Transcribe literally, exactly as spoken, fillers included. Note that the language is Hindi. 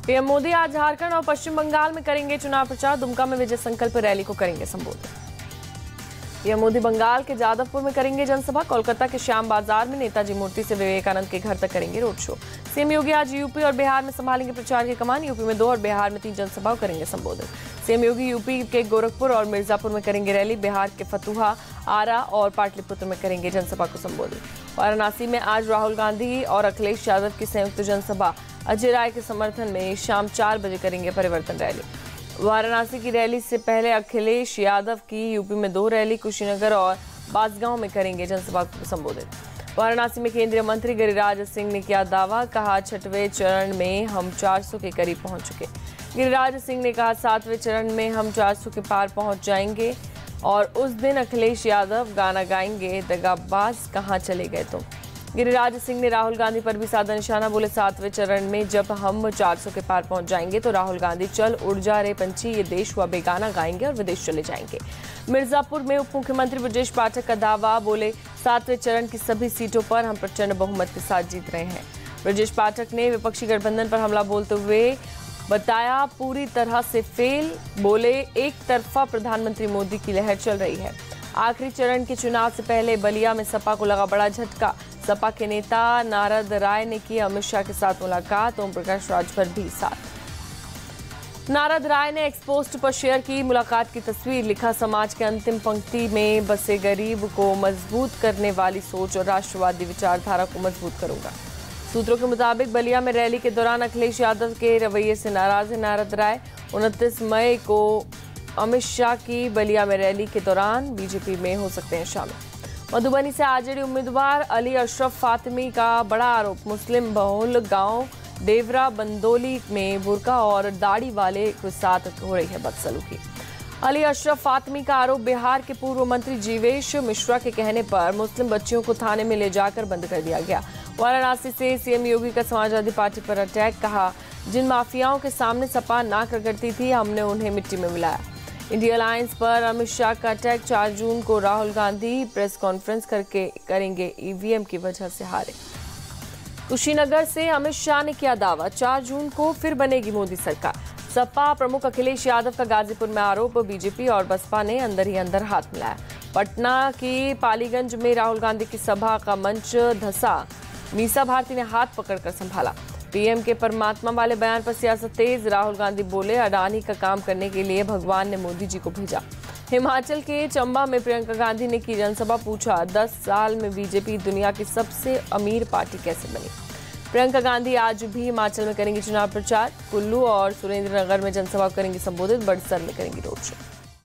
पीएम मोदी आज झारखंड और पश्चिम बंगाल में करेंगे चुनाव प्रचार। दुमका में विजय संकल्प रैली को करेंगे संबोधित। पीएम मोदी बंगाल के जादवपुर में करेंगे जनसभा। कोलकाता के श्याम बाजार में नेताजी मूर्ति से विवेकानंद के घर तक करेंगे रोड शो। सीएम योगी आज यूपी और बिहार में संभालेंगे प्रचार की कमान। यूपी में दो और बिहार में तीन जनसभाओं करेंगे संबोधित। सीएम योगी यूपी के गोरखपुर और मिर्जापुर में करेंगे रैली। बिहार के फतुहा, आरा और पाटलिपुत्र में करेंगे जनसभा को संबोधित। वाराणसी में आज राहुल गांधी और अखिलेश यादव की संयुक्त जनसभा। अजय राय के समर्थन में शाम चार बजे करेंगे परिवर्तन रैली। वाराणसी की रैली से पहले अखिलेश यादव की यूपी में दो रैली, कुशीनगर और बांसगांव में करेंगे जनसभा को संबोधित। वाराणसी में केंद्रीय मंत्री गिरिराज सिंह ने किया दावा, कहा छठवें चरण में हम चार सौ के करीब पहुंच चुके। गिरिराज सिंह ने कहा सातवें चरण में हम चार सौ के पार पहुंच जाएंगे और उस दिन अखिलेश यादव गाना गाएंगे, दगाबाज कहां चले गए तुम। गिरिराज सिंह ने राहुल गांधी पर भी साधा निशाना, बोले सातवें चरण में जब हम चार सौ के पार पहुंच जाएंगे तो राहुल गांधी चल उड़ जा रे पंछी ये देश हुआ बेगाना गाएंगे और विदेश चले जाएंगे। मिर्जापुर में उप मुख्यमंत्री ब्रजेश पाठक का दावा, बोले सातवें चरण की सभी सीटों पर हम प्रचंड बहुमत के साथ जीत रहे हैं। ब्रजेश पाठक ने विपक्षी गठबंधन पर हमला बोलते हुए बताया पूरी तरह से फेल, बोले एक तरफा प्रधानमंत्री मोदी की लहर चल रही है। आखिरी चरण के चुनाव से पहले बलिया में सपा को लगा बड़ा झटका। सपा के नेता नारद राय ने की अमित शाह के साथ मुलाकात, ओम प्रकाश राजभर भी साथ। नारद राय ने एक्सपोस्ट पर शेयर की मुलाकात की तस्वीर, लिखा समाज के अंतिम पंक्ति में बसे गरीब को मजबूत करने वाली सोच और राष्ट्रवादी विचारधारा को मजबूत करूंगा। सूत्रों के मुताबिक बलिया में रैली के दौरान अखिलेश यादव के रवैये से नाराज है नारद राय। उनतीस मई को अमित शाह की बलिया में रैली के दौरान बीजेपी में हो सकते हैं शामिल। मधुबनी से आरजेडी उम्मीदवार अली अशरफ फातिमी का बड़ा आरोप, मुस्लिम बहुल गांव देवरा बंदोली में बुर्का और दाढ़ी वाले के साथ हो रही है बदसलूकी। अली अशरफ फातिमी का आरोप, बिहार के पूर्व मंत्री जीवेश मिश्रा के कहने पर मुस्लिम बच्चियों को थाने में ले जाकर बंद कर दिया गया। वाराणसी से सीएम योगी का समाजवादी पार्टी पर अटैक, कहा जिन माफियाओं के सामने सपा नाक रगड़ती थी हमने उन्हें मिट्टी में मिलाया। इंडिया अलायंस पर अमित शाह का अटैक, चार जून को राहुल गांधी प्रेस कॉन्फ्रेंस करके करेंगे ईवीएम की वजह से हारे। कुशीनगर से अमित शाह ने किया दावा, चार जून को फिर बनेगी मोदी सरकार। सपा प्रमुख अखिलेश यादव का गाजीपुर में आरोप, बीजेपी और बसपा ने अंदर ही अंदर हाथ मिलाया। पटना की पालीगंज में राहुल गांधी की सभा का मंच धंसा, मीसा भारती ने हाथ पकड़कर संभाला। पीएम के परमात्मा वाले बयान पर सियासत तेज, राहुल गांधी बोले अडानी का काम करने के लिए भगवान ने मोदी जी को भेजा। हिमाचल के चंबा में प्रियंका गांधी ने की जनसभा, पूछा दस साल में बीजेपी दुनिया की सबसे अमीर पार्टी कैसे बनी। प्रियंका गांधी आज भी हिमाचल में करेंगी चुनाव प्रचार। कुल्लू और सुरेंद्रनगर में जनसभा करेंगी संबोधित, बड़सर में करेंगी रोड शो।